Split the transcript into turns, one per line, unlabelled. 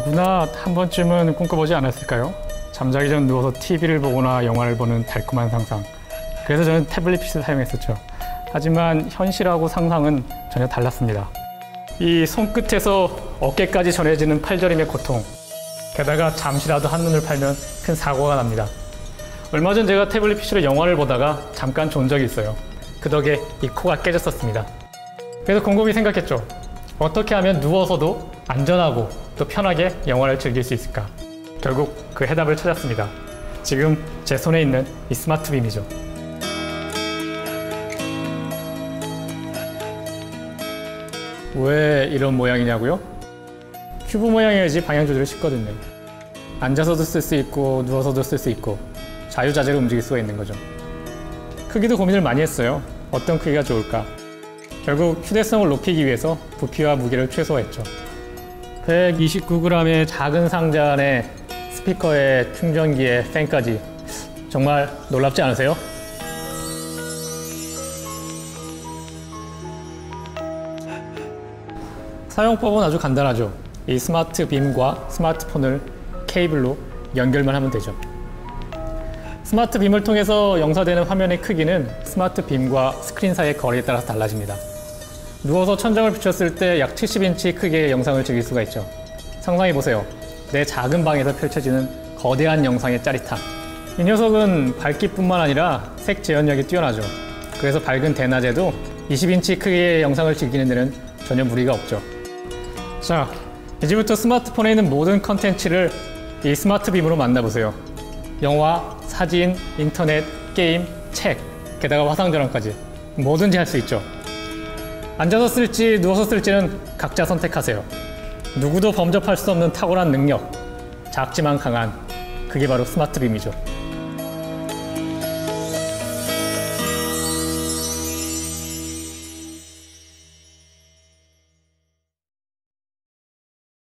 누구나 한 번쯤은 꿈꿔보지 않았을까요? 잠자기 전 누워서 TV를 보거나 영화를 보는 달콤한 상상. 그래서 저는 태블릿 PC를 사용했었죠. 하지만 현실하고 상상은 전혀 달랐습니다. 이 손끝에서 어깨까지 전해지는 팔저림의 고통. 게다가 잠시라도 한눈을 팔면 큰 사고가 납니다. 얼마 전 제가 태블릿 PC로 영화를 보다가 잠깐 존 적이 있어요. 그 덕에 이 코가 깨졌었습니다. 그래서 곰곰이 생각했죠. 어떻게 하면 누워서도 안전하고 또 편하게 영화를 즐길 수 있을까? 결국 그 해답을 찾았습니다. 지금 제 손에 있는 이 스마트빔이죠. 왜 이런 모양이냐고요? 큐브 모양이어야지 방향 조절이 쉽거든요. 앉아서도 쓸 수 있고 누워서도 쓸 수 있고 자유자재로 움직일 수가 있는 거죠. 크기도 고민을 많이 했어요. 어떤 크기가 좋을까? 결국 휴대성을 높이기 위해서 부피와 무게를 최소화했죠. 129g의 작은 상자 안에 스피커에 충전기에 팬까지 정말 놀랍지 않으세요? 사용법은 아주 간단하죠. 이 스마트 빔과 스마트폰을 케이블로 연결만 하면 되죠. 스마트 빔을 통해서 영사되는 화면의 크기는 스마트 빔과 스크린 사이의 거리에 따라서 달라집니다. 누워서 천장을 비췄을 때 약 70인치 크기의 영상을 즐길 수가 있죠. 상상해보세요. 내 작은 방에서 펼쳐지는 거대한 영상의 짜릿함. 이 녀석은 밝기뿐만 아니라 색 재현력이 뛰어나죠. 그래서 밝은 대낮에도 20인치 크기의 영상을 즐기는 데는 전혀 무리가 없죠. 자, 이제부터 스마트폰에 있는 모든 컨텐츠를 이 스마트 빔으로 만나보세요. 영화, 사진, 인터넷, 게임, 책, 게다가 화상 전환까지 뭐든지 할 수 있죠. 앉아서 쓸지 누워서 쓸지는 각자 선택하세요. 누구도 범접할 수 없는 탁월한 능력, 작지만 강한, 그게 바로 스마트 빔이죠.